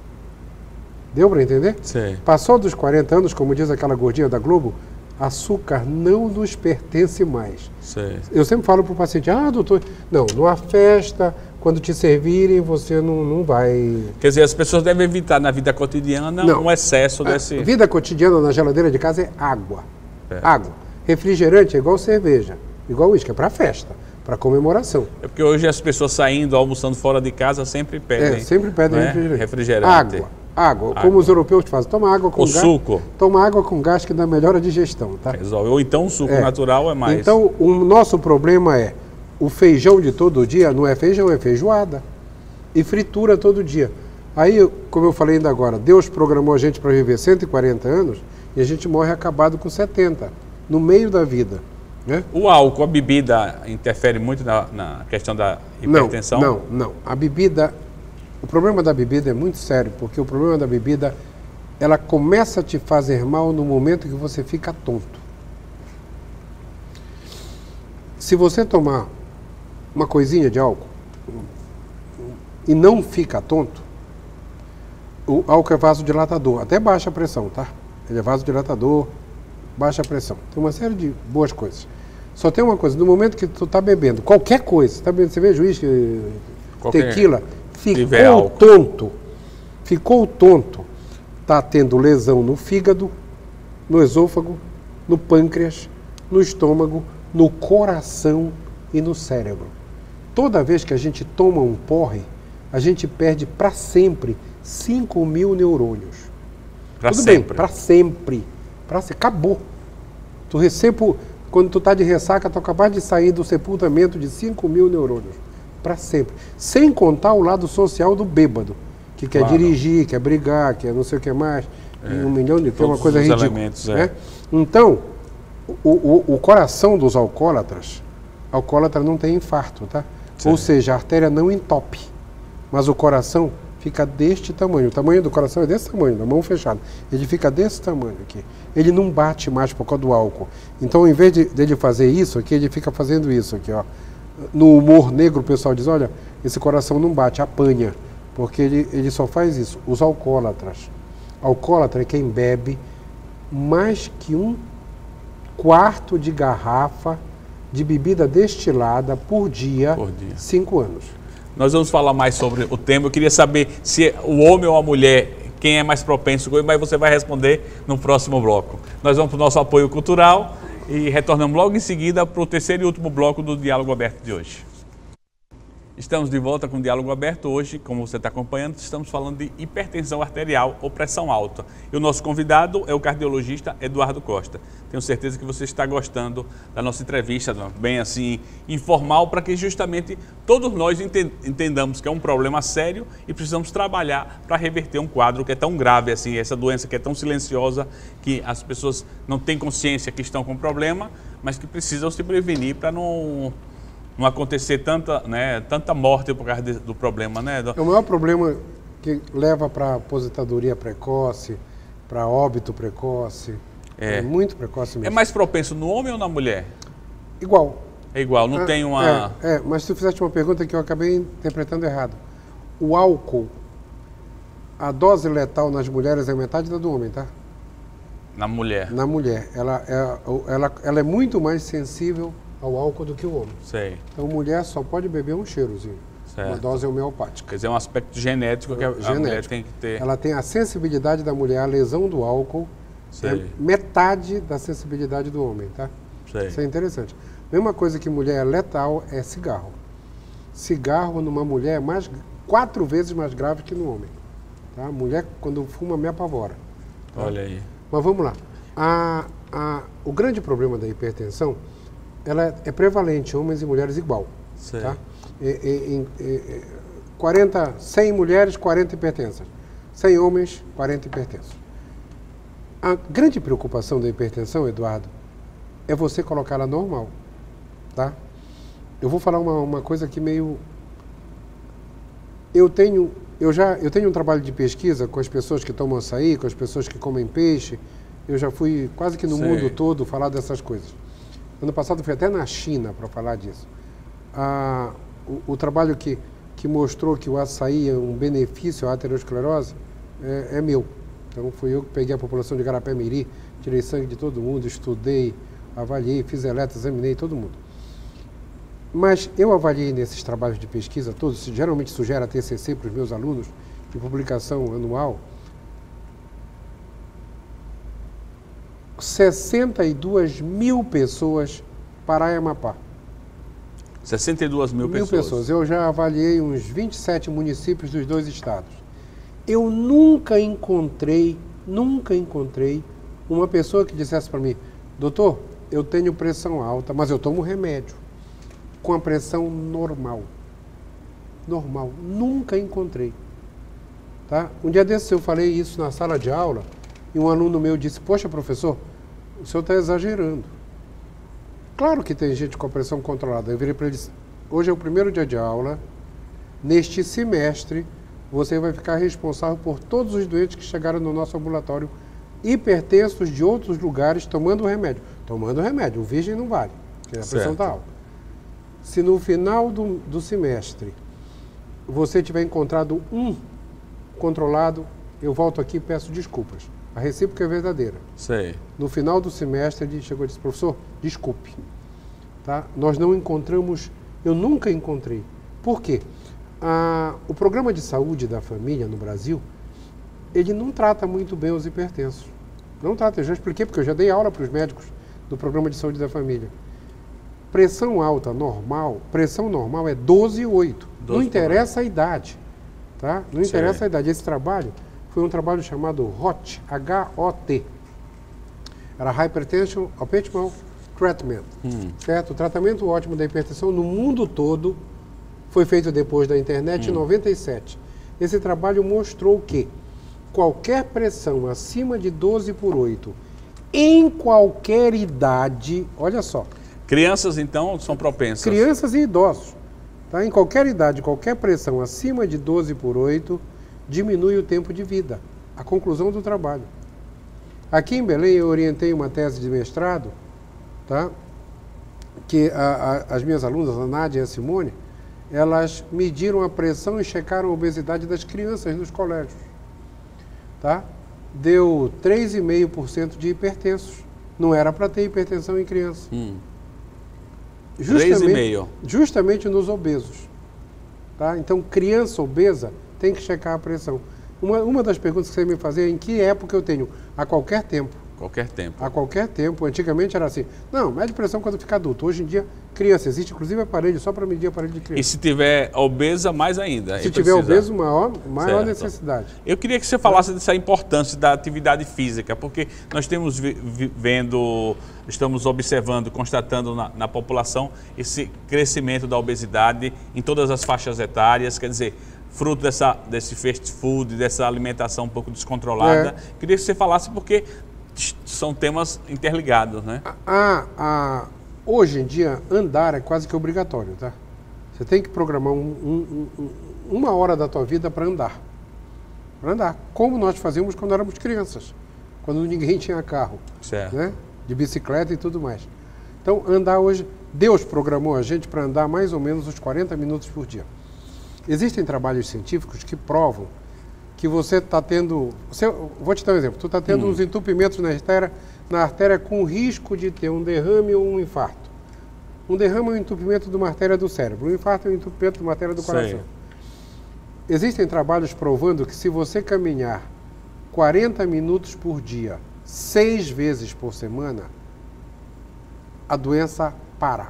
Deu para entender? Sim. Passou dos quarenta anos, como diz aquela gordinha da Globo, açúcar não nos pertence mais. Sim. Eu sempre falo para o paciente, ah, doutor, não, numa festa, quando te servirem, você não, não vai... Quer dizer, as pessoas devem evitar na vida cotidiana não. um excesso a desse... vida cotidiana na geladeira de casa é água. É. Água. Refrigerante é igual cerveja, igual uísque, é para festa, para comemoração. É porque hoje as pessoas saindo, almoçando fora de casa, sempre pedem... É, sempre pedem, né? refrigerante. refrigerante. Água. Água, água, como os europeus fazem, toma água com o gás. suco. Toma água com gás que dá melhor a digestão, tá? Resolve. Ou então o suco é. natural é mais. Então, o nosso problema é, o feijão de todo dia não é feijão, é feijoada. E fritura todo dia. Aí, como eu falei ainda agora, Deus programou a gente para viver cento e quarenta anos e a gente morre acabado com setenta, no meio da vida. Né? O álcool, a bebida, interfere muito na, na questão da hipertensão? Não, não, não. A bebida... O problema da bebida é muito sério, porque o problema da bebida, ela começa a te fazer mal no momento que você fica tonto. Se você tomar uma coisinha de álcool e não fica tonto, o álcool é vasodilatador, até baixa a pressão, tá? Ele é vasodilatador, baixa a pressão. Tem uma série de boas coisas. Só tem uma coisa, no momento que tu tá bebendo qualquer coisa, você tá bebendo cerveja, uísque, tequila... Ficou tonto, ficou tonto, está tendo lesão no fígado, no esôfago, no pâncreas, no estômago, no coração e no cérebro. Toda vez que a gente toma um porre, a gente perde para sempre cinco mil neurônios. Para sempre? Bem, para sempre. Pra se... Acabou. Tu recebo, quando tu está de ressaca, tu acabas de sair do sepultamento de cinco mil neurônios. Para sempre. Sem contar o lado social do bêbado, que quer claro. dirigir, quer brigar, quer não sei o que mais, é, um milhão de... que é uma coisa ridícula. Elementos, né? é. Então, o, o, o coração dos alcoólatras, alcoólatra não tem infarto, tá? Sim. Ou seja, a artéria não entope, mas o coração fica deste tamanho. O tamanho do coração é desse tamanho, da mão fechada. Ele fica desse tamanho aqui. Ele não bate mais por causa do álcool. Então, ao invés de, dele fazer isso aqui, ele fica fazendo isso aqui, ó. No humor negro, o pessoal diz, olha, esse coração não bate, apanha, porque ele, ele só faz isso. Os alcoólatras. Alcoólatra é quem bebe mais que um quarto de garrafa de bebida destilada por dia, por dia, cinco anos. Nós vamos falar mais sobre o tema. Eu queria saber se o homem ou a mulher, quem é mais propenso, mas você vai responder no próximo bloco. Nós vamos para o nosso apoio cultural e retornamos logo em seguida para o terceiro e último bloco do Diálogo Aberto de hoje. Estamos de volta com o Diálogo Aberto. Hoje, como você está acompanhando, estamos falando de hipertensão arterial ou pressão alta. E o nosso convidado é o cardiologista Eduardo Costa. Tenho certeza que você está gostando da nossa entrevista, bem assim, informal, para que justamente todos nós entendamos que é um problema sério e precisamos trabalhar para reverter um quadro que é tão grave assim, essa doença que é tão silenciosa, que as pessoas não têm consciência que estão com problema, mas que precisam se prevenir para não... não acontecer tanta, né, tanta morte por causa de, do problema, né? É o maior problema que leva para aposentadoria precoce, para óbito precoce, é. é muito precoce mesmo. É mais propenso no homem ou na mulher? Igual. É igual, não é, tem uma... É, é, mas tu fizeste uma pergunta que eu acabei interpretando errado. O álcool, a dose letal nas mulheres é metade da do homem, tá? Na mulher? Na mulher. Ela, ela, ela, ela é muito mais sensível ao álcool do que o homem. Sei. Então, mulher só pode beber um cheirozinho, certo. Uma dose homeopática. Quer dizer, é um aspecto genético que a, genético. a mulher tem que ter. Ela tem a sensibilidade da mulher, a lesão do álcool, Sei. é metade da sensibilidade do homem, tá? Sei. Isso é interessante. Mesma coisa que mulher é letal é cigarro. Cigarro numa mulher é mais, quatro vezes mais grave que no homem. Tá? Mulher, quando fuma, me apavora. Tá? Olha aí. Mas vamos lá. A, a, o grande problema da hipertensão, ela é prevalente em homens e mulheres igual. Sei. Tá? E, e, e, quarenta, cem mulheres, quarenta hipertensas. cem homens, quarenta hipertensos. A grande preocupação da hipertensão, Eduardo, é você colocá-la normal. Tá? Eu vou falar uma, uma coisa aqui meio... Eu tenho, eu, já, eu tenho um trabalho de pesquisa com as pessoas que tomam açaí, com as pessoas que comem peixe. Eu já fui quase que no Sei. mundo todo falar dessas coisas. Ano passado fui até na China para falar disso. Ah, o, o trabalho que, que mostrou que o açaí é um benefício à aterosclerose é, é meu. Então fui eu que peguei a população de Garapé-Miri, tirei sangue de todo mundo, estudei, avaliei, fiz eletro, examinei todo mundo. Mas eu avaliei nesses trabalhos de pesquisa todos, geralmente sugere a T C C para os meus alunos, de publicação anual, sessenta e duas mil pessoas para a Amapá. sessenta e duas mil pessoas. Mil pessoas. Eu já avaliei uns vinte e sete municípios dos dois estados. Eu nunca encontrei, nunca encontrei uma pessoa que dissesse para mim, doutor, eu tenho pressão alta, mas eu tomo remédio com a pressão normal. Normal. Nunca encontrei. Tá? Um dia desses eu falei isso na sala de aula e um aluno meu disse, poxa, professor, o senhor está exagerando. Claro que tem gente com a pressão controlada. Eu virei para ele e disse, hoje é o primeiro dia de aula, neste semestre você vai ficar responsável por todos os doentes que chegaram no nosso ambulatório hipertensos de outros lugares tomando remédio. Tomando remédio, o virgem não vale, porque a pressão está alta. Se no final do, do semestre você tiver encontrado um controlado, eu volto aqui e peço desculpas. A recíproca é verdadeira. Sei. No final do semestre ele chegou e disse, professor, desculpe, tá? Nós não encontramos, eu nunca encontrei. Por quê? Ah, o programa de saúde da família no Brasil, ele não trata muito bem os hipertensos. Não trata, eu já expliquei, porque eu já dei aula para os médicos do programa de saúde da família. Pressão alta normal, pressão normal é doze vírgula oito. Não interessa a idade, tá? Não interessa a idade. Esse trabalho foi um trabalho chamado H O T, H O T. Era Hypertension Optimal Treatment, hum. certo? O tratamento ótimo da hipertensão no mundo todo foi feito depois da internet hum. em noventa e sete. Esse trabalho mostrou que qualquer pressão acima de doze por oito, em qualquer idade, olha só. Crianças, então, são propensas? Crianças e idosos. Tá? Em qualquer idade, qualquer pressão acima de doze por oito, diminui o tempo de vida. A conclusão do trabalho. Aqui em Belém, eu orientei uma tese de mestrado, tá? que a, a, as minhas alunas, a Nádia e a Simone, elas mediram a pressão e checaram a obesidade das crianças nos colégios. Tá? Deu três vírgula cinco por cento de hipertensos. Não era para ter hipertensão em criança. Hum. três vírgula cinco. Justamente nos obesos. Tá? Então, criança obesa tem que checar a pressão. Uma, uma das perguntas que você me fazia é em que época eu tenho? A qualquer tempo. Qualquer tempo. A qualquer tempo. Antigamente era assim, não, mede pressão quando fica adulto. Hoje em dia, criança. Existe inclusive aparelho só para medir aparelho de criança. E se tiver obesa, mais ainda. Se tiver obeso, maior, maior necessidade. Eu queria que você falasse dessa importância da atividade física, porque nós temos vi, vi, vendo, estamos observando, constatando na, na população esse crescimento da obesidade em todas as faixas etárias, quer dizer, fruto dessa, desse fast food, dessa alimentação um pouco descontrolada. É. Queria que você falasse porque são temas interligados, né? A, a, hoje em dia, andar é quase que obrigatório, tá? Você tem que programar um, um, um, uma hora da tua vida para andar. Para andar, como nós fazíamos quando éramos crianças, quando ninguém tinha carro, certo. Né? De bicicleta e tudo mais. Então, andar hoje, Deus programou a gente para andar mais ou menos uns quarenta minutos por dia. Existem trabalhos científicos que provam que você está tendo... Você, vou te dar um exemplo. Tu está tendo hum. uns entupimentos na artéria, na artéria com risco de ter um derrame ou um infarto. Um derrame é um entupimento de uma artéria do cérebro. Um infarto é um entupimento de uma artéria do coração. Sei. Existem trabalhos provando que se você caminhar quarenta minutos por dia, seis vezes por semana, a doença para.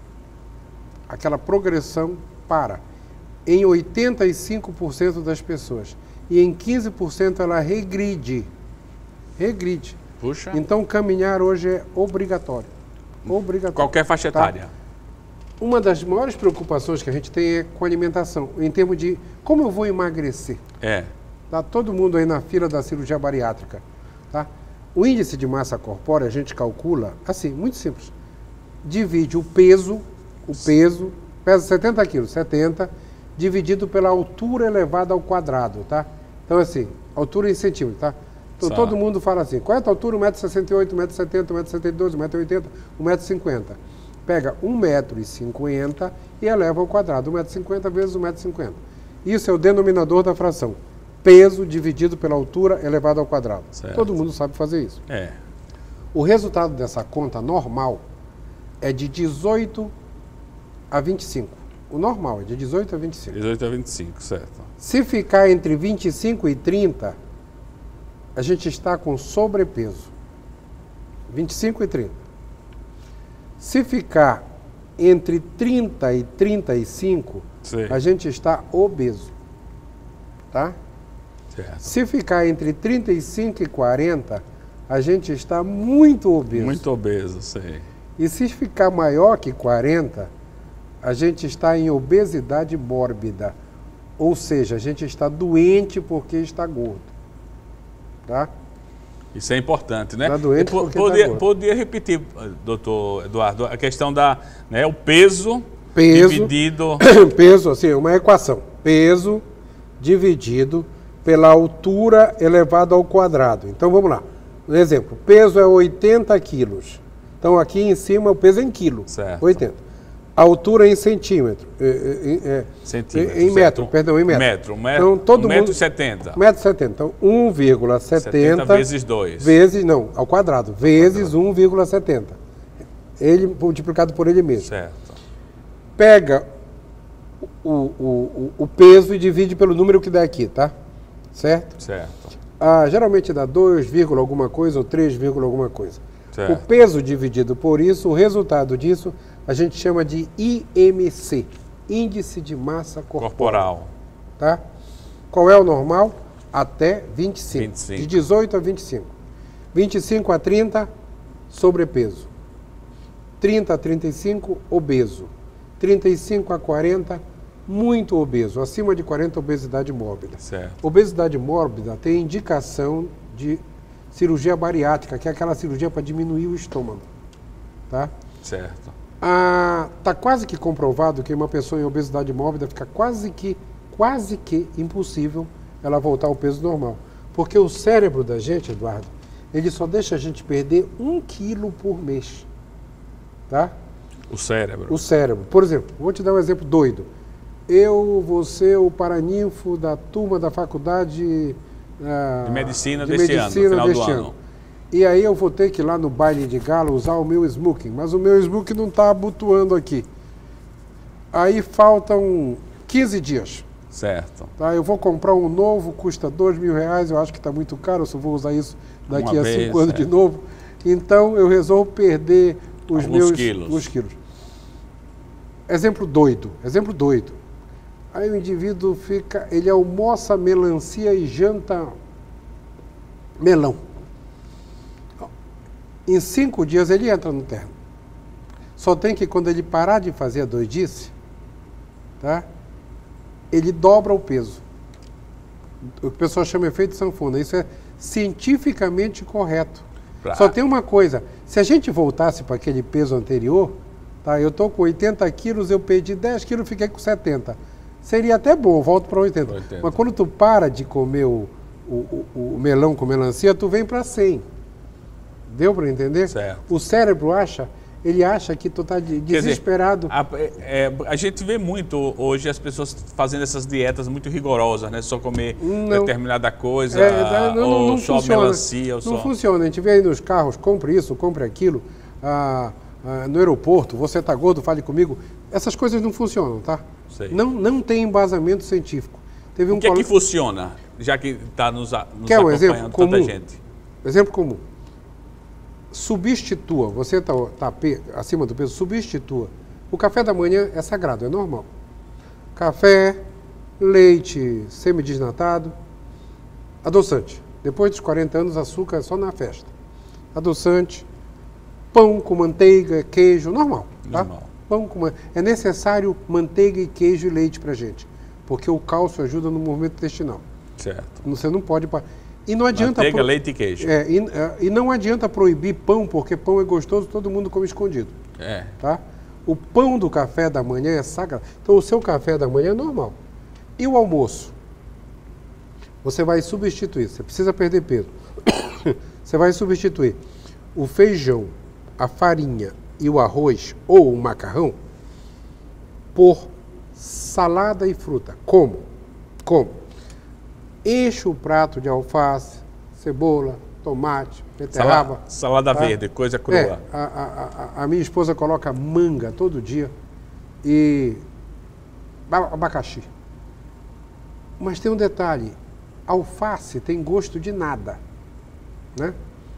Aquela progressão para. Em oitenta e cinco por cento das pessoas. E em quinze por cento ela regride. Regride. Puxa. Então, caminhar hoje é obrigatório. Obrigatório. Qualquer faixa etária. Tá? Uma das maiores preocupações que a gente tem é com a alimentação, em termos de como eu vou emagrecer. É. Tá todo mundo aí na fila da cirurgia bariátrica. Tá? O índice de massa corpórea a gente calcula, assim, muito simples. Divide o peso, o peso, pesa setenta quilos, setenta, dividido pela altura elevada ao quadrado, tá? Então, assim, altura em centímetros, tá? Então, todo mundo fala assim, qual é a tua altura? um metro e sessenta e oito, um metro e setenta, um metro e setenta e dois, um metro e oitenta, um metro e cinquenta. Pega um metro e cinquenta e eleva ao quadrado, um metro e cinquenta vezes um metro e cinquenta. Isso é o denominador da fração. Peso dividido pela altura elevado ao quadrado. Certo. Todo mundo sabe fazer isso. É. O resultado dessa conta normal é de dezoito a vinte e cinco. O normal é de dezoito a vinte e cinco. dezoito a vinte e cinco, certo. Se ficar entre vinte e cinco e trinta, a gente está com sobrepeso. vinte e cinco e trinta. Se ficar entre trinta e trinta e cinco, Sim. a gente está obeso. Tá? Certo. Se ficar entre trinta e cinco e quarenta, a gente está muito obeso. Muito obeso, sei. E se ficar maior que quarenta, a gente está em obesidade mórbida. Ou seja, a gente está doente porque está gordo. Tá? Isso é importante, né? Está doente Eu, porque podia, está gordo. podia repetir, doutor Eduardo, a questão da, né, o peso, Peso. dividido... Peso, assim, uma equação. Peso dividido pela altura elevado ao quadrado. Então, vamos lá. Um exemplo, peso é oitenta quilos. Então, aqui em cima, o peso é em quilo. Certo. oitenta. A altura é em centímetro. É, é, é, Centímetro, em metro, certo. perdão, em metro. Metro, um metro, então, todo um mundo, metro e setenta. um metro e setenta. Então, um vírgula setenta vezes dois. Vezes, não, ao quadrado. Vezes um vírgula setenta. Ele multiplicado por ele mesmo. Certo. Pega o, o, o, o peso e divide pelo número que dá aqui, tá? Certo? Certo. Ah, geralmente dá dois, alguma coisa ou três, alguma coisa. Certo. O peso dividido por isso, o resultado disso, a gente chama de I M C, Índice de Massa Corporal. Corporal. Tá? Qual é o normal? Até vinte e cinco. vinte e cinco. De dezoito a vinte e cinco. vinte e cinco a trinta, sobrepeso. trinta a trinta e cinco, obeso. trinta e cinco a quarenta, muito obeso. Acima de quarenta, obesidade mórbida. Certo. Obesidade mórbida tem indicação de cirurgia bariátrica, que é aquela cirurgia para diminuir o estômago. Tá? Certo. Ah, tá quase que comprovado que uma pessoa em obesidade mórbida fica quase que, quase que impossível ela voltar ao peso normal. Porque o cérebro da gente, Eduardo, ele só deixa a gente perder um quilo por mês. Tá? O cérebro. O cérebro. Por exemplo, vou te dar um exemplo doido. Eu vou ser o paraninfo da turma da faculdade ah, De medicina de deste ano, medicina no final do deste ano. E aí eu vou ter que ir lá no baile de gala usar o meu smoking, mas o meu smoking não está abotoando aqui. Aí faltam quinze dias. Certo. Tá? Eu vou comprar um novo, custa dois mil reais, eu acho que está muito caro, eu só vou usar isso daqui Uma a vez, cinco anos é. de novo. Então eu resolvo perder os Alguns meus quilos. os quilos. Exemplo doido, exemplo doido. Aí o indivíduo fica, ele almoça melancia e janta melão. Em cinco dias ele entra no terno. Só tem que quando ele parar de fazer a doidice, tá? Ele dobra o peso. O que o pessoal chama de efeito sanfona. Isso é cientificamente correto. Pra... Só tem uma coisa, se a gente voltasse para aquele peso anterior, tá? Eu estou com oitenta quilos, eu perdi dez quilos, fiquei com setenta. Seria até bom, volto para oitenta. oitenta. Mas quando tu para de comer o, o, o, o melão com melancia, tu vem para cem. Deu para entender? Certo. O cérebro acha, ele acha que tu está de, desesperado. Quer dizer, a, é, a gente vê muito hoje as pessoas fazendo essas dietas muito rigorosas, né? Só comer Não. determinada coisa, É, não, ou não só funciona. melancia, ou Não só... funciona. A gente vê aí nos carros, compre isso, compre aquilo. Ah, ah, no aeroporto, você está gordo, fale comigo. Essas coisas não funcionam, tá? Sei. Não, não tem embasamento científico. Teve um O que é cole- que funciona, já que está nos, a- nos Quer um acompanhando exemplo tanta comum? gente? Exemplo comum. Substitua, você está tá pe- acima do peso, substitua. O café da manhã é sagrado, é normal. Café, leite semidesnatado, adoçante. Depois dos quarenta anos, açúcar é só na festa. Adoçante, pão com manteiga, queijo, normal. Tá? Normal. Pão com man... É necessário manteiga e queijo e leite para gente, porque o cálcio ajuda no movimento intestinal. Certo. Você não pode... pa- E não adianta... Manteiga, pro- leite e queijo. É, e, é, e não adianta proibir pão, porque pão é gostoso, todo mundo come escondido. É. Tá? O pão do café da manhã é sagrado. Então o seu café da manhã é normal. E o almoço? Você vai substituir, você precisa perder peso. Você vai substituir o feijão, a farinha e o arroz ou o macarrão por salada e fruta. Como? Como? Enche o prato de alface, cebola, tomate, beterraba. Salada, salada tá? verde, coisa crua. É, a, a, a, a minha esposa coloca manga todo dia. e abacaxi. Mas tem um detalhe, alface tem gosto de nada, né?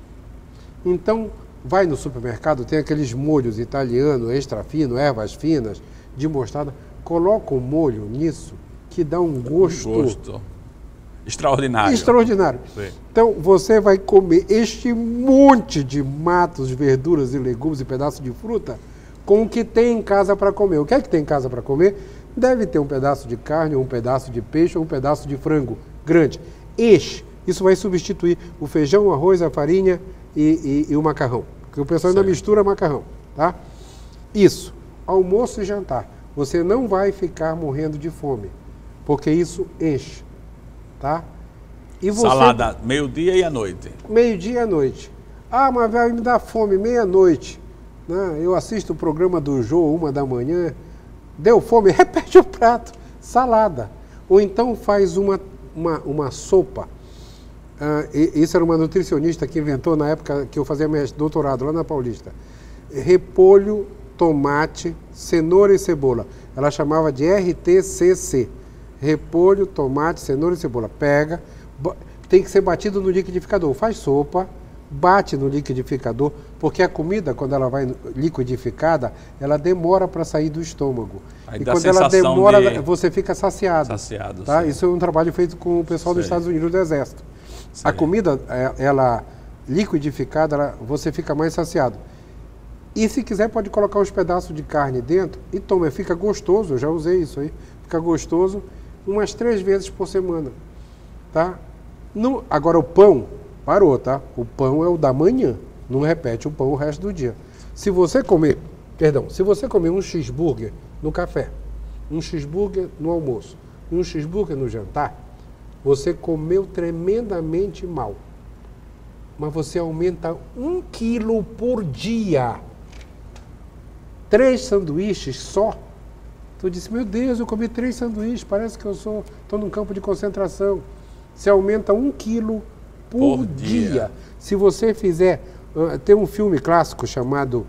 Então, vai no supermercado, tem aqueles molhos italianos, extra fino, ervas finas, de mostarda, coloca um molho nisso que dá um gosto... Um gosto extraordinário. Extraordinário. Sim. Então, você vai comer este monte de matos, verduras e legumes e pedaços de fruta com o que tem em casa para comer. O que é que tem em casa para comer? Deve ter um pedaço de carne, ou um pedaço de peixe, ou um pedaço de frango grande. Este, isso vai substituir o feijão, o arroz, a farinha e, e, e o macarrão. Porque o pessoal ainda mistura macarrão, tá? Isso, almoço e jantar. Você não vai ficar morrendo de fome, porque isso enche, tá? E você... Salada meio-dia e à noite. Meio-dia e à noite. Ah, mas vai me dar fome, meia-noite. Né? Eu assisto o programa do Jô, uma da manhã, deu fome, repete o prato, salada. Ou então faz uma, uma, uma sopa. Ah, isso era uma nutricionista que inventou na época que eu fazia meu doutorado lá na Paulista. Repolho, tomate, cenoura e cebola. Ela chamava de R T C C. Repolho, tomate, cenoura e cebola. Pega, tem que ser batido no liquidificador. Faz sopa, bate no liquidificador, porque a comida, quando ela vai liquidificada, ela demora para sair do estômago. Aí e dá quando ela demora, de... você fica saciado. Saciado, tá? sim. Isso é um trabalho feito com o pessoal dos Estados Unidos do Exército. Sim. A comida, ela liquidificada, ela, você fica mais saciado. E se quiser, pode colocar uns pedaços de carne dentro e toma, fica gostoso, eu já usei isso aí, fica gostoso umas três vezes por semana, tá? Não, agora o pão, parou, tá? O pão é o da manhã, não repete o pão o resto do dia. Se você comer, perdão, se você comer um cheeseburger no café, um cheeseburger no almoço, um cheeseburger no jantar, você comeu tremendamente mal. Mas você aumenta um quilo por dia. Três sanduíches só. Tu disse, meu Deus, eu comi três sanduíches, parece que eu sou, estou num campo de concentração. Você aumenta um quilo por, por dia. dia. Se você fizer, uh, tem um filme clássico chamado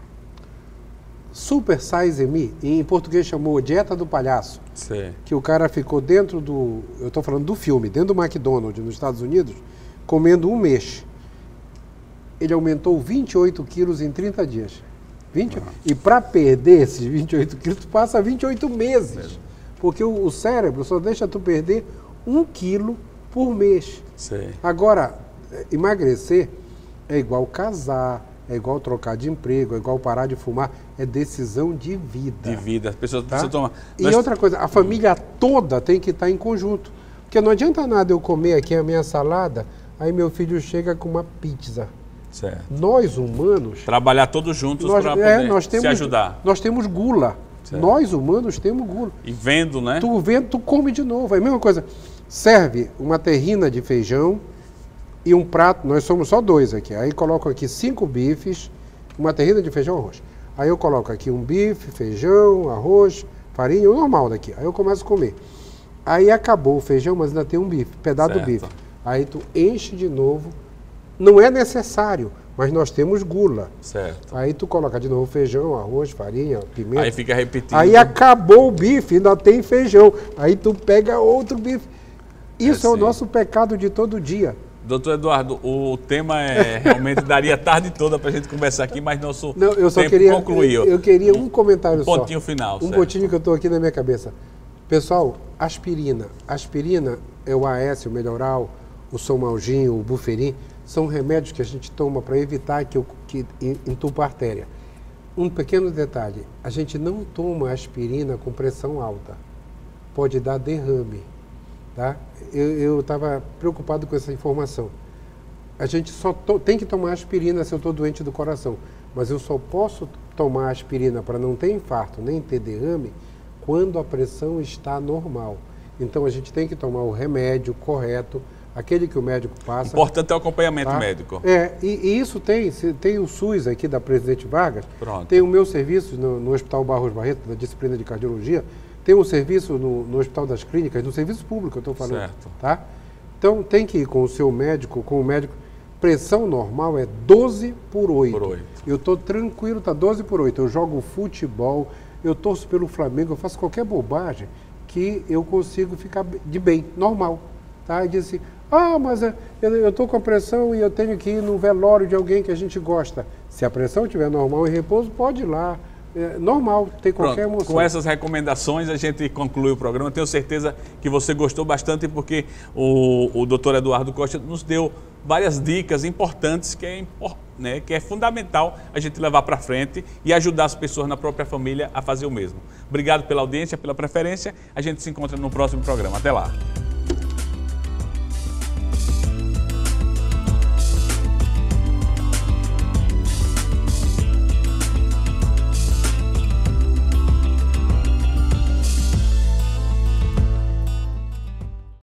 Super Size Me, em português chamou Dieta do Palhaço. Sim. Que o cara ficou dentro do, eu estou falando do filme, dentro do McDonald's nos Estados Unidos, comendo um mês. Ele aumentou vinte e oito quilos em trinta dias. vinte, ah. E para perder esses vinte e oito quilos, tu passa vinte e oito meses. Mesmo. Porque o, o cérebro só deixa tu perder um quilo por mês. Sim. Agora, emagrecer é igual casar, é igual trocar de emprego, é igual parar de fumar, é decisão de vida. De vida, as pessoas tá? precisam tomar. E Nós... outra coisa, a família toda tem que estar em conjunto. Porque não adianta nada eu comer aqui a minha salada, aí meu filho chega com uma pizza. Certo. Nós humanos... Trabalhar todos juntos para poder é, nós temos, se ajudar. Nós temos gula. Certo. Nós humanos temos gula. E vendo, né? Tu vendo, tu come de novo. É a mesma coisa. Serve uma terrina de feijão e um prato, nós somos só dois aqui. Aí coloco aqui cinco bifes, uma terrina de feijão e arroz. Aí eu coloco aqui um bife, feijão, arroz, farinha, o normal daqui. Aí eu começo a comer. Aí acabou o feijão, mas ainda tem um bife, pedaço do bife. Aí tu enche de novo. Não é necessário, mas nós temos gula. Certo. Aí tu coloca de novo feijão, arroz, farinha, pimenta. Aí fica repetindo. Aí acabou o bife, ainda tem feijão. Aí tu pega outro bife. Isso é, é o nosso pecado de todo dia. Doutor Eduardo, o tema é realmente daria a tarde toda para a gente conversar aqui, mas nosso Não, eu só tempo queria, concluiu. Eu, eu queria um comentário um só. Um pontinho final. Um certo. pontinho que eu estou aqui na minha cabeça. Pessoal, aspirina. Aspirina é o A S, o Melhoral, o Somalgin, o Buferin. São remédios que a gente toma para evitar que, eu, que entupa a artéria. Um pequeno detalhe, a gente não toma aspirina com pressão alta. Pode dar derrame. Tá? Eu estava preocupado com essa informação. A gente só to, tem que tomar aspirina se eu estou doente do coração, mas eu só posso tomar aspirina para não ter infarto nem ter derrame quando a pressão está normal. Então a gente tem que tomar o remédio correto, aquele que o médico passa. Importante é o acompanhamento tá? médico. É, e, e isso tem, tem o SUS aqui da Presidente Vargas, Pronto. Tem o meu serviço no, no Hospital Barros Barreto, da disciplina de cardiologia, tem um serviço no, no Hospital das Clínicas, no serviço público eu estou falando. Certo. Tá? Então tem que ir com o seu médico, com o médico. Pressão normal é doze por oito. Por oito. Eu estou tranquilo, tá doze por oito. Eu jogo futebol, eu torço pelo Flamengo, eu faço qualquer bobagem que eu consigo ficar de bem, normal. Tá? E diz assim, ah, mas eu estou com a pressão e eu tenho que ir no velório de alguém que a gente gosta. Se a pressão estiver normal e repouso, pode ir lá. É normal, tem qualquer Pronto, emoção. com essas recomendações a gente conclui o programa. Tenho certeza que você gostou bastante porque o, o doutor Eduardo Costa nos deu várias dicas importantes que é, né, que é fundamental a gente levar para frente e ajudar as pessoas na própria família a fazer o mesmo. Obrigado pela audiência, pela preferência. A gente se encontra no próximo programa. Até lá.